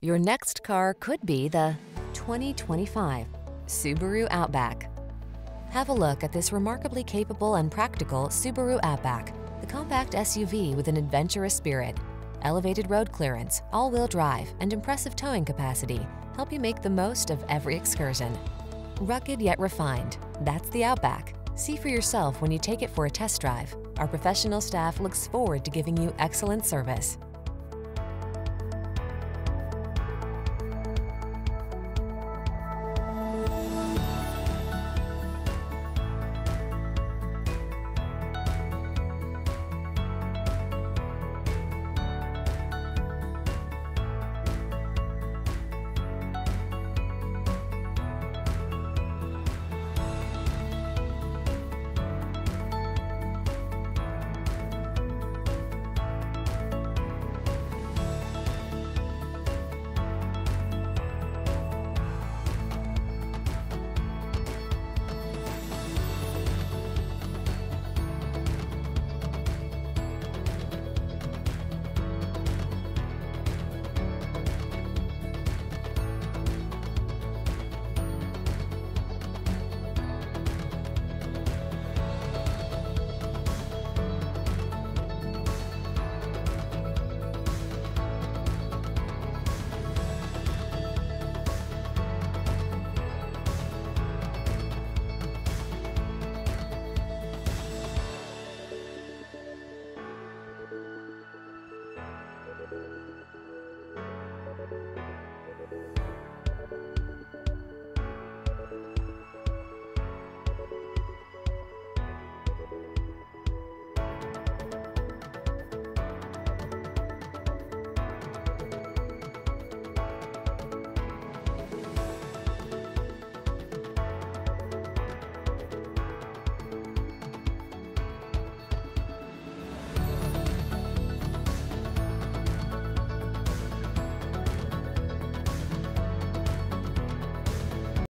Your next car could be the 2025 Subaru Outback. Have a look at this remarkably capable and practical Subaru Outback, the compact SUV with an adventurous spirit. Elevated road clearance, all-wheel drive, and impressive towing capacity help you make the most of every excursion. Rugged yet refined, that's the Outback. See for yourself when you take it for a test drive. Our professional staff looks forward to giving you excellent service.